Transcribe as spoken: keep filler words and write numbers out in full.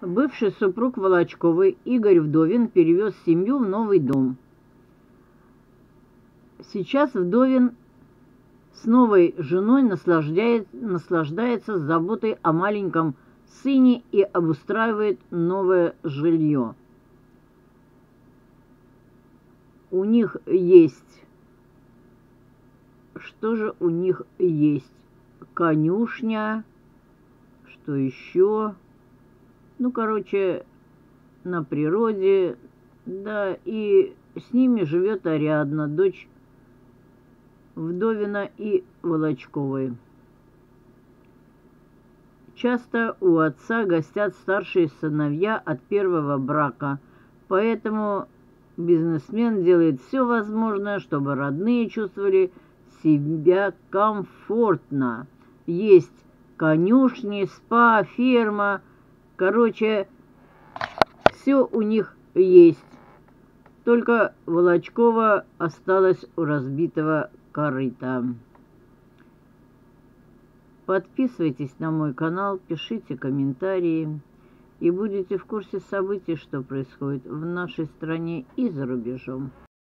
Бывший супруг Волочковой Игорь Вдовин перевез семью в новый дом. Сейчас Вдовин с новой женой наслаждает, наслаждается заботой о маленьком сыне и обустраивает новое жилье. У них есть... Что же у них есть? Конюшня. Что еще? Ну, короче, на природе. Да, и с ними живет Ариадна, дочь Вдовина и Волочковой. Часто у отца гостят старшие сыновья от первого брака, поэтому бизнесмен делает все возможное, чтобы родные чувствовали себя комфортно. Есть конюшни, спа, ферма. Короче, все у них есть. Только Волочкова осталась у разбитого корыта. Подписывайтесь на мой канал, пишите комментарии и будете в курсе событий, что происходит в нашей стране и за рубежом.